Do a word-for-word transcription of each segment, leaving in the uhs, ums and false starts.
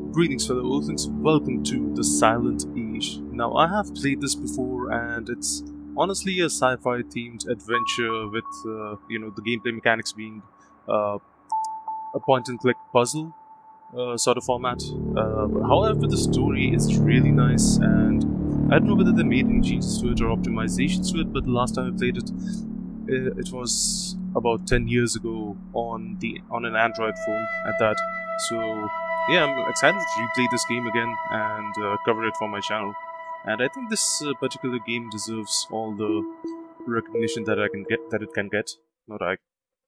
Greetings fellow Earthlings, welcome to the Silent Age. Now I have played this before and it's honestly a sci-fi themed adventure with, uh, you know, the gameplay mechanics being uh, a point and click puzzle uh, sort of format. Uh, however, the story is really nice and I don't know whether they made any changes to it or optimizations to it, but the last time I played it, it was about ten years ago on the on an Android phone at that. So yeah, I'm excited to replay this game again and uh, cover it for my channel. And I think this uh, particular game deserves all the recognition that I can get, that it can get. Not I.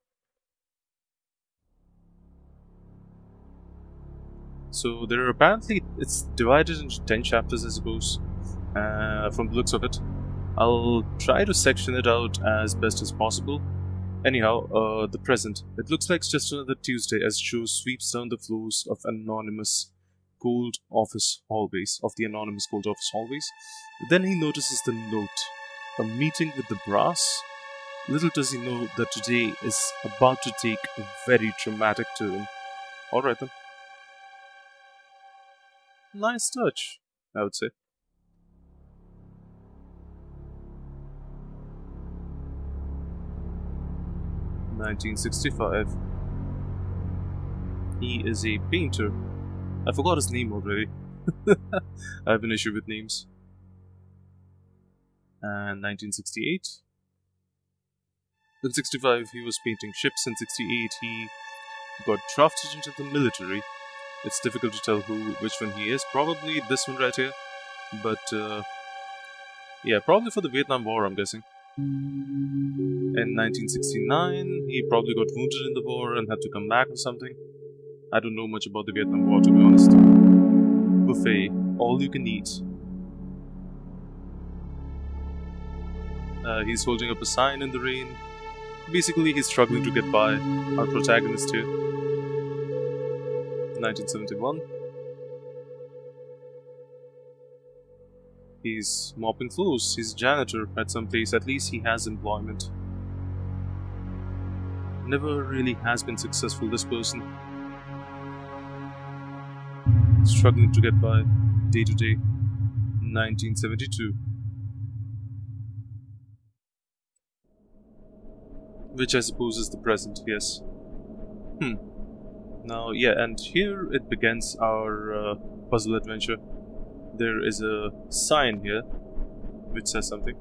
So there are apparently it's divided into ten chapters, I suppose. Uh, from the looks of it, I'll try to section it out as best as possible. Anyhow, uh, the present. It looks like it's just another Tuesday as Joe sweeps down the floors of anonymous gold office hallways, of the anonymous gold office hallways. Then he notices the note. A meeting with the brass? Little does he know that today is about to take a very dramatic turn. Alright then. Nice touch, I would say. nineteen sixty-five. He is a painter. I forgot his name already. I have an issue with names. And nineteen sixty-eight. In sixty-five he was painting ships. In sixty-eight he got drafted into the military. It's difficult to tell who, which one he is. Probably this one right here. But uh, yeah, probably for the Vietnam War, I'm guessing. In nineteen sixty-nine, he probably got wounded in the war and had to come back or something. I don't know much about the Vietnam War, to be honest. Buffet, all you can eat. Uh, he's holding up a sign in the rain. Basically, he's struggling to get by. Our protagonist here. nineteen seventy-one. He's mopping floors. He's a janitor at some place. At least he has employment. Never really has been successful, this person. Struggling to get by day to day. nineteen seventy-two. Which I suppose is the present, yes. Hmm. Now, yeah, and here it begins our uh, puzzle adventure. There is a sign here which says something.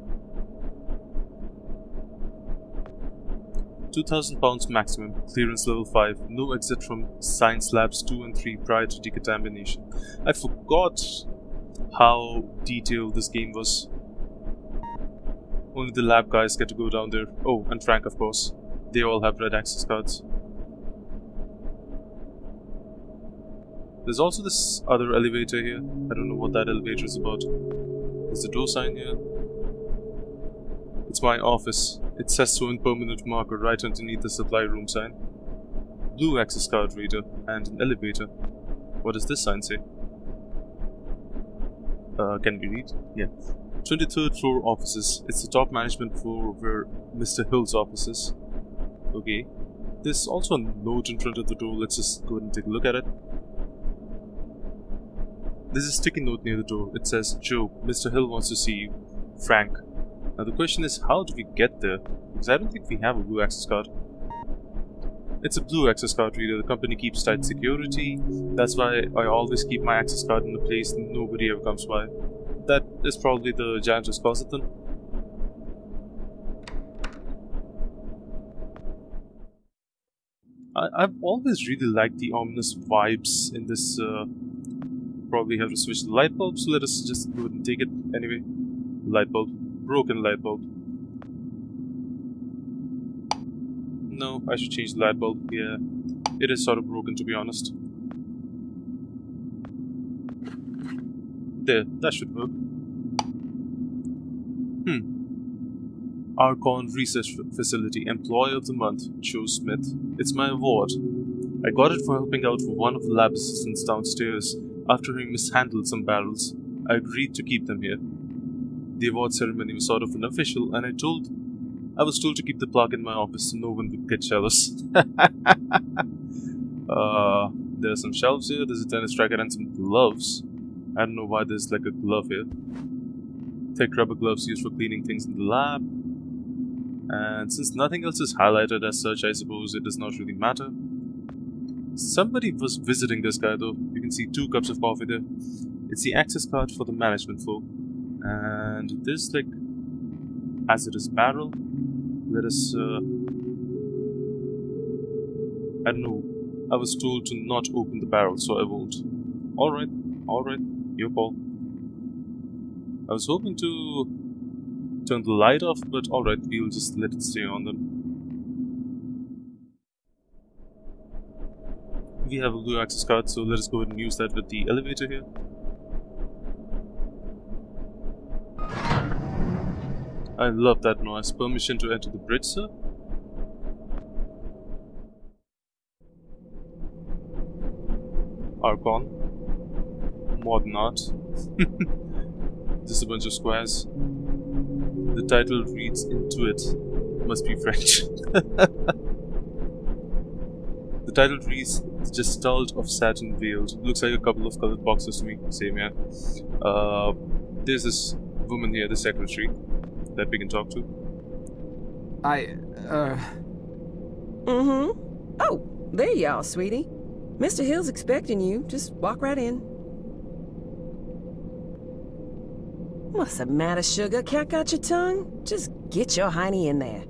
two thousand pounds maximum, clearance level five, no exit from science labs two and three prior to decontamination. I forgot how detailed this game was. Only the lab guys get to go down there. Oh, and Frank, of course. They all have red access cards. There's also this other elevator here. I don't know what that elevator is about. There's the door sign here. It's my office. It says so in permanent marker right underneath the supply room sign. Blue access card reader and an elevator. What does this sign say? Uh, can we read? Yeah. twenty-third floor offices. It's the top management floor where Mister Hill's office is. Okay. There's also a note in front of the door. Let's just go ahead and take a look at it. There's a sticky note near the door. It says, Joe, Mister Hill wants to see you. Frank. Now the question is, how do we get there? Because I don't think we have a blue access card. It's a blue access card reader. The company keeps tight security. That's why I always keep my access card in a place nobody ever comes by. That is probably the janitor's closet then. I I've always really liked the ominous vibes in this uh, probably have to switch the light bulb, so let us just go ahead and take it anyway. Light bulb. Broken light bulb. No, I should change the light bulb. Yeah, it is sort of broken, to be honest. There, that should work. Hmm. Archon Research Facility Employee of the Month, Joe Smith. It's my award. I got it for helping out for one of the lab assistants downstairs after he mishandled some barrels. I agreed to keep them here. The award ceremony was sort of unofficial, and I told I was told to keep the plaque in my office so no one would get jealous. uh, There's some shelves here, there's a tennis racket and some gloves. I don't know why there's like a glove here. Thick rubber gloves used for cleaning things in the lab. And since nothing else is highlighted as such, I suppose it does not really matter. Somebody was visiting this guy though. You can see two cups of coffee there. It's the access card for the management floor. And this like hazardous barrel. Let us uh, I don't know. I was told to not open the barrel, so I won't. Alright, alright, your call. I was hoping to turn the light off, but alright, we'll just let it stay on then. We have a blue access card, so let us go ahead and use that with the elevator here. I love that noise. Permission to enter the bridge, sir? Archon. Modern art. Just a bunch of squares. The title reads Intuit. Must be French. The title reads The Gestalt of Satin Veiled. Looks like a couple of colored boxes to me. Same, yeah. Uh, there's this woman here, the secretary, that we can talk to. I, uh... Mm-hmm. Oh, there you are, sweetie. Mister Hill's expecting you. Just walk right in. What's the matter, sugar? Cat got your tongue? Just get your hiney in there.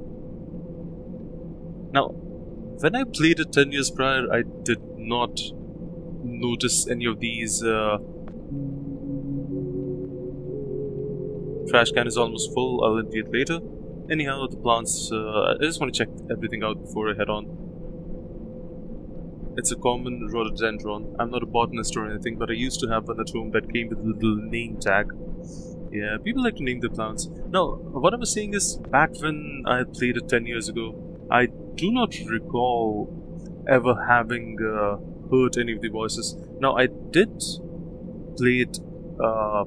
Now, when I played it ten years prior, I did not notice any of these. Uh, trash can is almost full. I'll empty it later. Anyhow, the plants. Uh, I just want to check everything out before I head on. It's a common rhododendron. I'm not a botanist or anything, but I used to have one at home that came with a little name tag. Yeah, people like to name their plants. Now, what I was saying is, back when I had played it ten years ago, I do not recall ever having uh, heard any of the voices. Now, I did play it uh,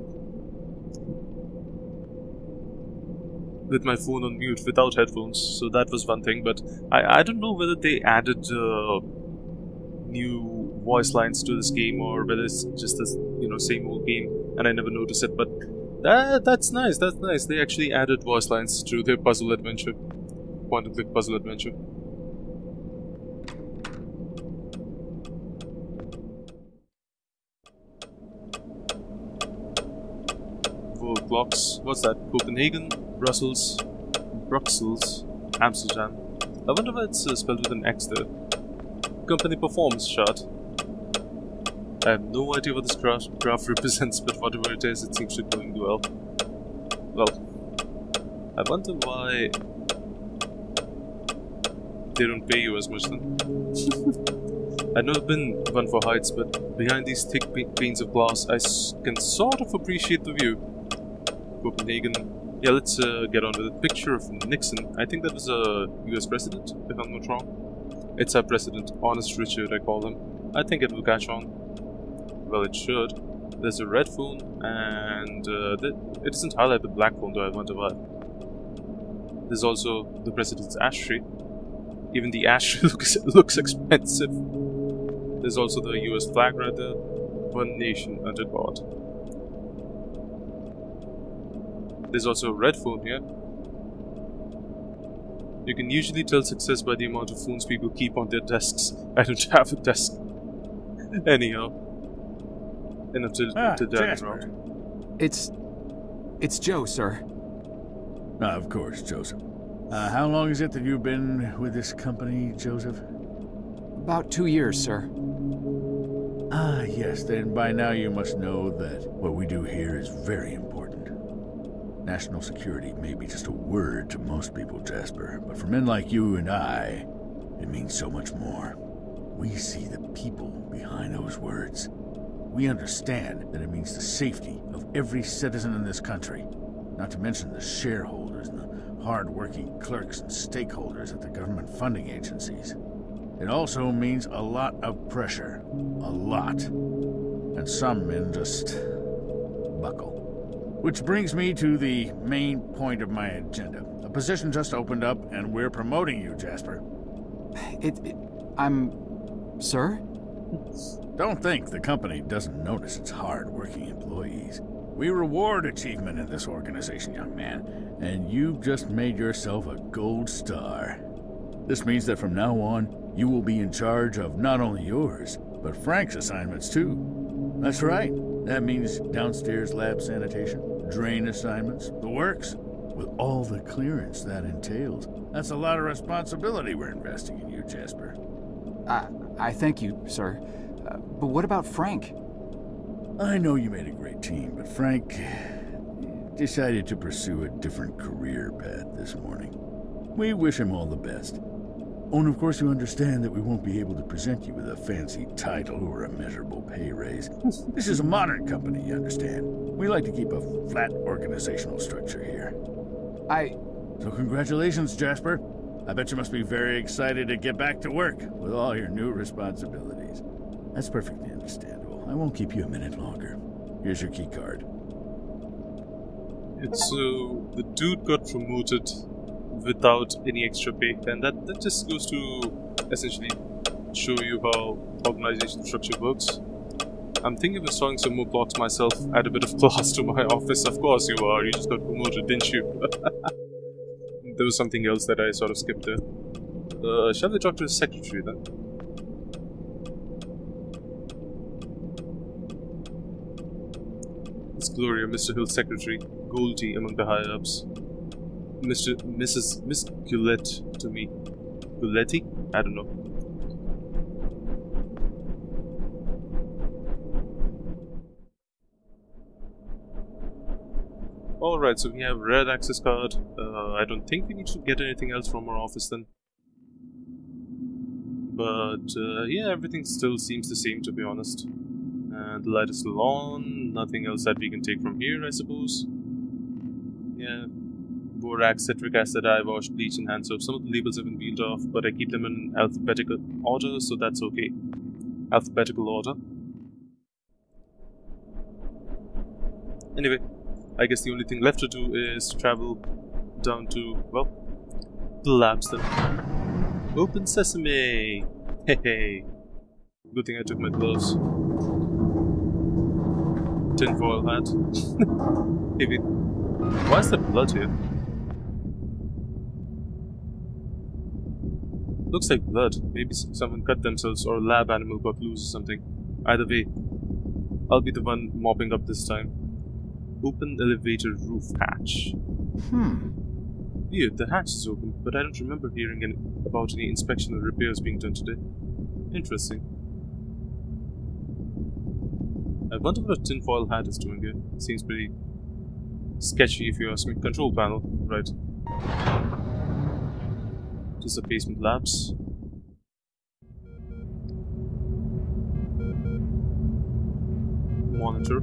with my phone on mute without headphones, so that was one thing, but I, I don't know whether they added uh, new voice lines to this game or whether it's just the you know same old game and I never noticed it, but that, that's nice, that's nice. They actually added voice lines to their puzzle adventure. Point and click puzzle adventure. World clocks. What's that? Copenhagen, Brussels, Bruxelles, Amsterdam. I wonder why it's uh, spelled with an X there. Company performance chart. I have no idea what this graph, graph represents, but whatever it is, it seems to be going well. Well, I wonder why they don't pay you as much then. I've never been one for heights, but behind these thick panes of glass, I s can sort of appreciate the view. Copenhagen. Yeah, let's uh, get on with it. Picture of Nixon. I think that was a U S president, if I'm not wrong. It's our president, Honest Richard, I call him. I think it will catch on. Well, it should. There's a red phone, and uh, th it doesn't highlight the black phone, though I wonder why. There's also the president's ashtray. Even the ashtray looks, looks expensive. There's also the U S flag right there. One nation under God. There's also a red phone here. You can usually tell success by the amount of phones people keep on their desks. I don't have a desk. Anyhow. Enough to, ah, to drag around. It's... it's Joe, sir. Ah, of course, Joseph. Uh, how long is it that you've been with this company, Joseph? About two years, sir. Ah, yes, then by now you must know that what we do here is very important. National security may be just a word to most people, Jasper, but for men like you and I, it means so much more. We see the people behind those words. We understand that it means the safety of every citizen in this country, not to mention the shareholders and the hard-working clerks and stakeholders at the government funding agencies. It also means a lot of pressure. A lot. And some men just buckle. Which brings me to the main point of my agenda. A position just opened up, and we're promoting you, Jasper. It... it I'm... sir? Don't think the company doesn't notice its hard-working employees. We reward achievement in this organization, young man, and you've just made yourself a gold star. This means that from now on, you will be in charge of not only yours, but Frank's assignments too. That's right. That means downstairs lab sanitation, drain assignments, the works, with all the clearance that entails. That's a lot of responsibility we're investing in you, Jasper. I, I thank you, sir. Uh, but what about Frank? I know you made a great team, but Frank decided to pursue a different career path this morning. We wish him all the best. Oh, and of course you understand that we won't be able to present you with a fancy title or a measurable pay raise. This is a modern company, you understand. We like to keep a flat organizational structure here. I... So congratulations, Jasper. I bet you must be very excited to get back to work with all your new responsibilities. That's perfectly understandable. I won't keep you a minute longer. Here's your key card. It's so the dude got promoted without any extra pay, and that, that just goes to essentially show you how organization structure works. I'm thinking of installing some more blocks myself, add a bit of class to my office. Of course you are, you just got promoted, didn't you? There was something else that I sort of skipped there. Uh, shall we talk to the secretary then? It's Gloria, Mister Hill's secretary, Goldie among the higher-ups. Mister Missus Miss Gillette to me. Guletti? I don't know. Alright, so we have red access card. Uh, I don't think we need to get anything else from our office then. But uh, yeah, everything still seems the same, to be honest. And the light is still on. Nothing else that we can take from here, I suppose. Yeah. Borax, citric acid, eye wash, bleach, and hand soap. Some of the labels have been peeled off, but I keep them in alphabetical order, so that's okay. Alphabetical order. Anyway, I guess the only thing left to do is to travel down to, well, the labs then. Open sesame! Hey hey! Good thing I took my gloves. Tinfoil hat. Hey wait, why is there blood here? Looks like blood. Maybe someone cut themselves or a lab animal got loose or something. Either way, I'll be the one mopping up this time. Open elevator roof hatch. Hmm. Weird, the hatch is open, but I don't remember hearing any, about any inspection or repairs being done today. Interesting. I wonder what a tinfoil hat is doing here. Seems pretty sketchy if you ask me. Control panel, right. Just the basement labs. Monitor.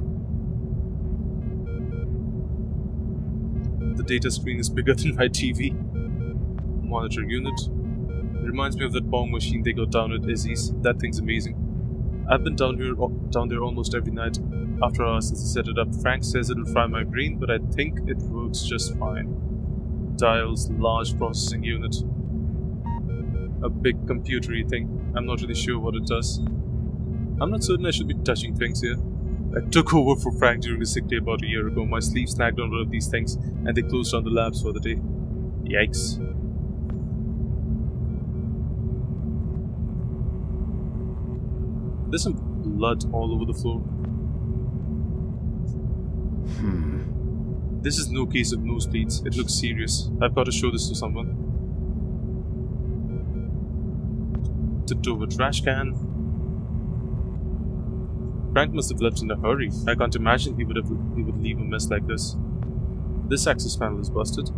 The data screen is bigger than my T V. Monitor unit. Reminds me of that bong machine they got down at Izzy's. That thing's amazing. I've been down here, down there almost every night after hours since I set it up. Frank says it'll fry my brain, but I think it works just fine. Dials, large processing unit. A big computery thing. I'm not really sure what it does. I'm not certain I should be touching things here. I took over for Frank during his sick day about a year ago. My sleeve snagged on one of these things, and they closed down the labs for the day. Yikes. There's some blood all over the floor. Hmm. This is no case of nosebleeds. It looks serious. I've got to show this to someone. Tipped over trash can. Frank must have left in a hurry. I can't imagine he would have he would leave a mess like this. This access panel is busted.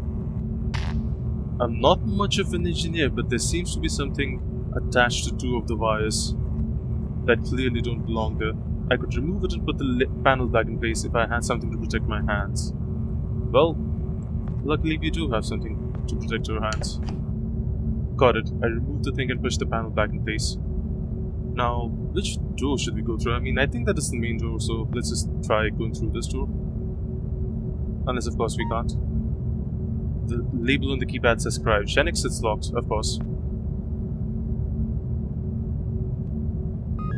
I'm not much of an engineer, but there seems to be something attached to two of the wires that clearly don't belong there. I could remove it and put the panel back in place if I had something to protect my hands. Well, luckily we do have something to protect our hands. Got it. I removed the thing and pushed the panel back in place. Now, which door should we go through? I mean, I think that is the main door, so let's just try going through this door. Unless, of course, we can't. The label on the keypad says cryogenics, it's locked, of course.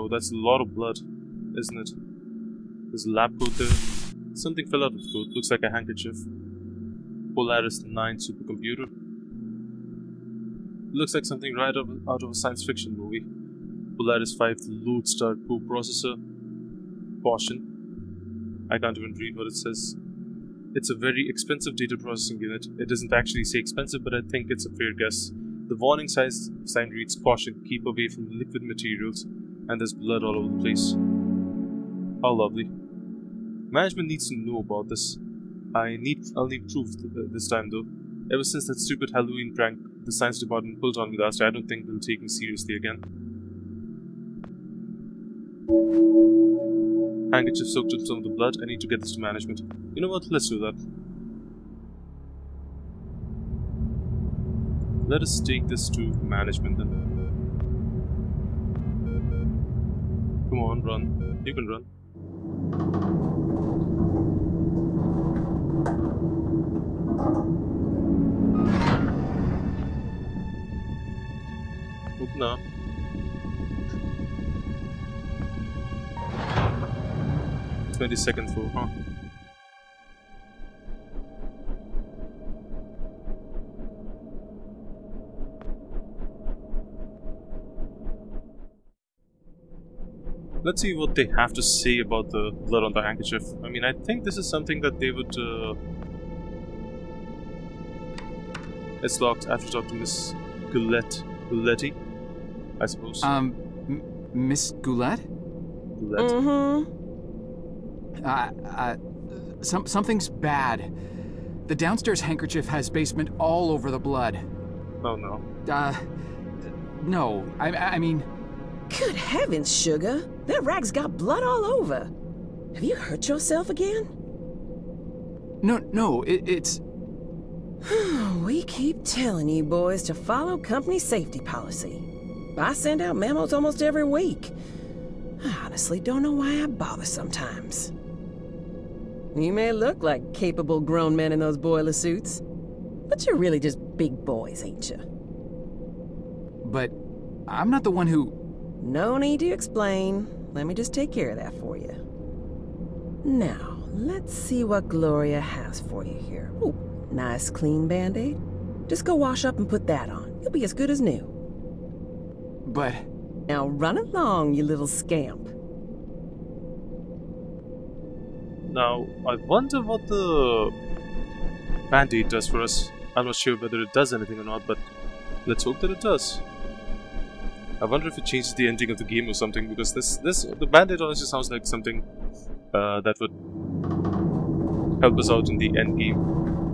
Oh, that's a lot of blood, isn't it? There's a lab coat there. Something fell out of the coat. Looks like a handkerchief. Polaris nine supercomputer. Looks like something right out of, out of a science fiction movie. Polaris five Lodestar co-processor. Caution. I can't even read what it says. It's a very expensive data processing unit. It doesn't actually say expensive, but I think it's a fair guess. The warning size sign reads, "Caution, keep away from liquid materials," and there's blood all over the place. How lovely. Management needs to know about this. I need, I'll need proof th this time though. Ever since that stupid Halloween prank the science department pulled on me last year, I don't think they'll take me seriously again. Handkerchief soaked in some of the blood. I need to get this to management. You know what? Let's do that. Let us take this to management then. Come on, run. You can run. Open up. twenty-second floor, huh? Let's see what they have to say about the blood on the handkerchief. I mean, I think this is something that they would... Uh... It's locked. I have to talk to Miss Goulet. Gouletti, I suppose. Um, M Miss Goulet? Goulet. Mm-hmm. Uh, uh, some, something's bad. The downstairs handkerchief has basement all over the blood. Oh no. Uh, no, I, I mean... Good heavens, Sugar. That rag's got blood all over. Have you hurt yourself again? No, no, it, it's... We keep telling you boys to follow company safety policy. I send out memos almost every week. I honestly don't know why I bother sometimes. You may look like capable grown men in those boiler suits, but you're really just big boys, ain't you? But I'm not the one who... No need to explain. Let me just take care of that for you. Now, let's see what Gloria has for you here. Ooh, nice clean band-aid. Just go wash up and put that on. You'll be as good as new. But... Now run along, you little scamp. Now, I wonder what the band-aid does for us. I'm not sure whether it does anything or not, but let's hope that it does. I wonder if it changes the ending of the game or something, because this, this, the band-aid honestly sounds like something uh, that would help us out in the end game.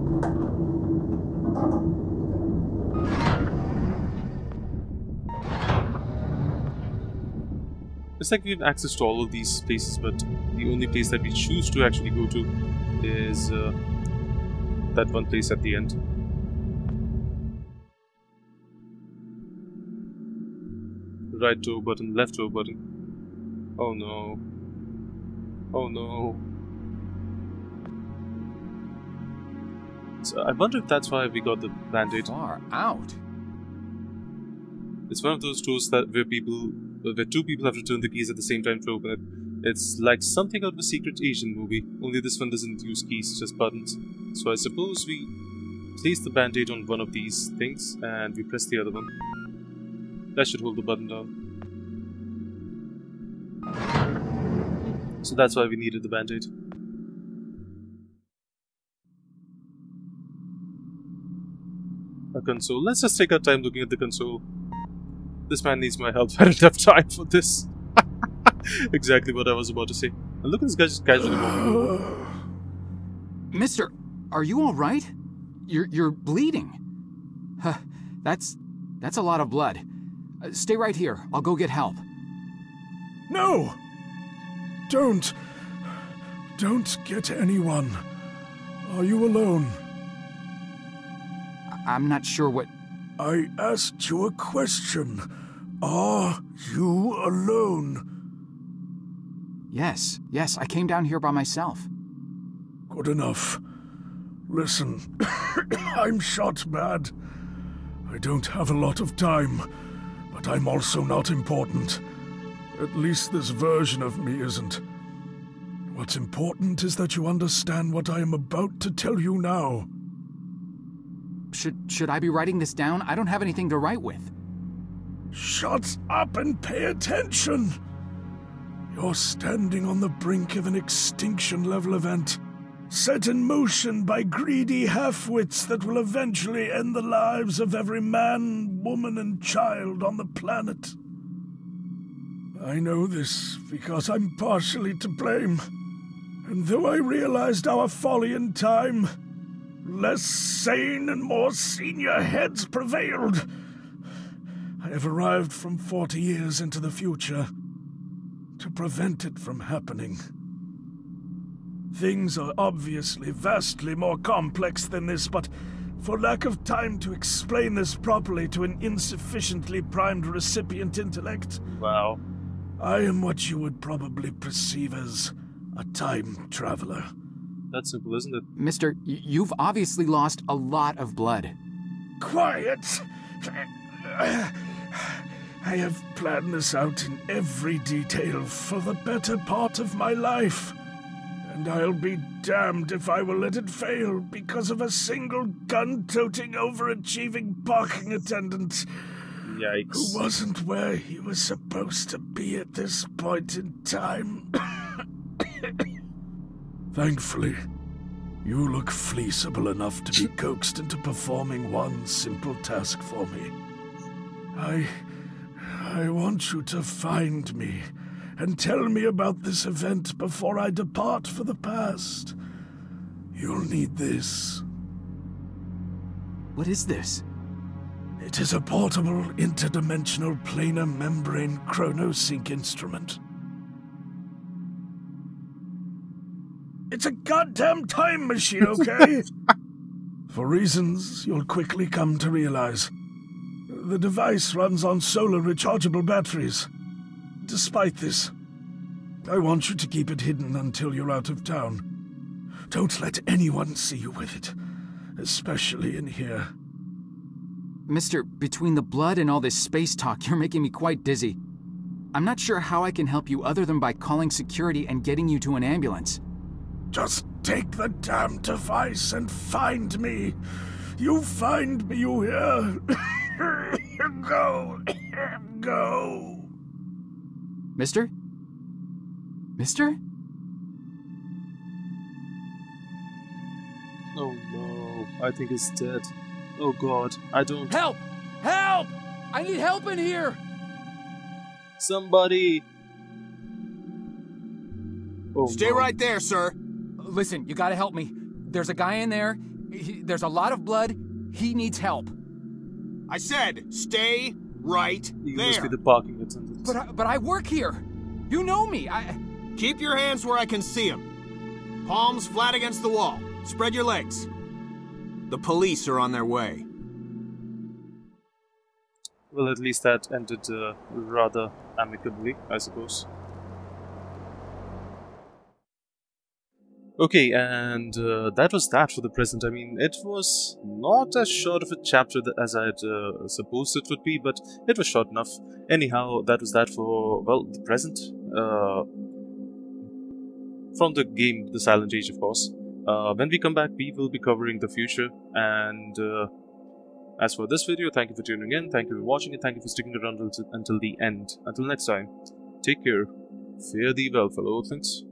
It's like we have access to all of these places, but the only place that we choose to actually go to is uh, that one place at the end. Right toe button, left toe button. Oh no. Oh no. So I wonder if that's why we got the band-aid. Far out. It's one of those doors that where people, where two people have to turn the keys at the same time to open it. It's like something out of a secret Asian movie, only this one doesn't use keys, just buttons. So I suppose we place the band-aid on one of these things and we press the other one. That should hold the button down. So that's why we needed the band-aid. A console. Let's just take our time looking at the console. This man needs my help. I don't have time for this. Exactly what I was about to say. And look at this guy just casually walking over. Mister, are you all right? You're you're bleeding. Huh, that's that's a lot of blood. Uh, stay right here. I'll go get help. No! Don't. Don't get anyone. Are you alone? I I'm not sure what... I asked you a question. Are you alone? Yes, yes, I came down here by myself. Good enough. Listen, I'm shot bad. I don't have a lot of time, but I'm also not important. At least this version of me isn't. What's important is that you understand what I am about to tell you now. Should, should I be writing this down? I don't have anything to write with. Shut up and pay attention! You're standing on the brink of an extinction-level event, set in motion by greedy half-wits that will eventually end the lives of every man, woman, and child on the planet. I know this because I'm partially to blame, and though I realized our folly in time, less sane and more senior heads prevailed. I have arrived from forty years into the future to prevent it from happening. Things are obviously vastly more complex than this, but for lack of time to explain this properly to an insufficiently primed recipient intellect, Wow. I am what you would probably perceive as a time traveler. That's simple, isn't it? Mister, y- you've obviously lost a lot of blood. Quiet! I have planned this out in every detail for the better part of my life. And I'll be damned if I will let it fail because of a single gun-toting, overachieving parking attendant Yikes. who wasn't where he was supposed to be at this point in time. Thankfully, you look fleeceable enough to be coaxed into performing one simple task for me. I... I want you to find me and tell me about this event before I depart for the past. You'll need this. What is this? It is a portable, interdimensional planar membrane chronosync instrument. It's a goddamn time machine, okay? For reasons you'll quickly come to realize. The device runs on solar rechargeable batteries. Despite this, I want you to keep it hidden until you're out of town. Don't let anyone see you with it, especially in here. Mister, between the blood and all this space talk, you're making me quite dizzy. I'm not sure how I can help you other than by calling security and getting you to an ambulance. Just take the damn device and find me. You find me, you hear? Go. Go. Mister? Mister? Oh no, I think he's dead. Oh god, I don't... Help! Help! I need help in here! Somebody! Oh, Stay no. right there, sir. Listen, you gotta help me. There's a guy in there. He, there's a lot of blood. He needs help. I said, stay right He there. must be the parking attendant. But I, but I work here. You know me. I... Keep your hands where I can see them. Palms flat against the wall. Spread your legs. The police are on their way. Well, at least that ended uh, rather amicably, I suppose. Okay, and uh, that was that for the present. I mean, it was not as short of a chapter th as I had uh, supposed it would be, but it was short enough. Anyhow, that was that for, well, the present. Uh, from the game, The Silent Age, of course. Uh, when we come back, we will be covering the future, and uh, as for this video, thank you for tuning in, thank you for watching it, thank you for sticking around until, until the end. Until next time, take care, fare thee well, fellow Earthlings.